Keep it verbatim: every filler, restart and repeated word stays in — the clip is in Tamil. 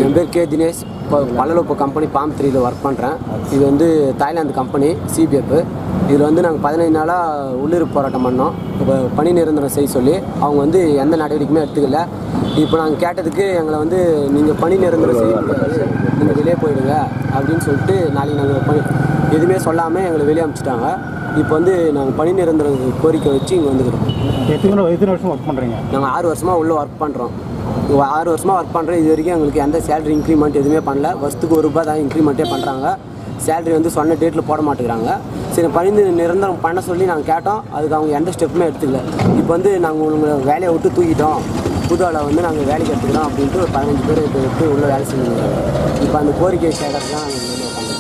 என் பேர் கே தினேஷ். இப்போ பல்லலோப்பு கம்பெனி பாம் த்ரீல ஒர்க் பண்ணுறேன். இது வந்து தாய்லாந்து கம்பெனி சிபிஎஃப். இதில் வந்து நாங்கள் பதினைந்து நாளாக உள்ளிருப்பு போராட்டம் பண்ணோம். இப்போ பணி நிரந்தரம் செய்ய சொல்லி அவங்க வந்து எந்த நடவடிக்கையுமே எடுத்துக்கல. இப்போ நாங்கள் கேட்டதுக்கு எங்களை வந்து நீங்கள் பணி நிரந்தரம் செய்ய முடியாது, நீங்கள் வெளியே போயிடுங்க அப்படின்னு சொல்லிட்டு நாளைக்கு நாங்கள் பணி எதுவுமே சொல்லாமல் எங்களை வெளியே அனுப்பிச்சிட்டாங்க. இப்போ வந்து நாங்கள் பணி நிரந்தரம் கோரிக்கை வச்சு இங்கே வந்துக்கிறோம். எத்தனை எத்தனை வருஷம் ஒர்க் பண்ணுறீங்க? நாங்கள் ஆறு வருஷமாக உள்ளே ஒர்க் பண்ணுறோம். ஆறு வருஷமாக ஒர்க் பண்ணுறோம். இது வரைக்கும் எங்களுக்கு எந்த சேலரி இன்க்ரிமெண்ட் எதுவுமே பண்ணல. வருஷத்துக்கு ஒரு ரூபா தான் இன்க்ரிமெண்ட்டே பண்ணுறாங்க. சேலரி வந்து சொன்ன டேட்டில் போட மாட்டேங்கிறாங்க. சரி, பணி நிரந்தரம் பண்ண சொல்லி நாங்கள் கேட்டோம். அதுக்கு அவங்க எந்த ஸ்டெப்புமே எடுத்துக்கல. இப்போ வந்து நாங்கள் உங்களை வேலையை விட்டு தூக்கிட்டோம், புது ஆளை வந்து நாங்கள் வேலைக்கு எடுத்துக்கிறோம் அப்படின்ட்டு ஒரு பதினஞ்சு பேர் இப்போ விட்டு உள்ளே வேலை செஞ்சுருக்காங்க. இப்போ அந்த கோரிக்கை கேட்கறது தான் நாங்கள்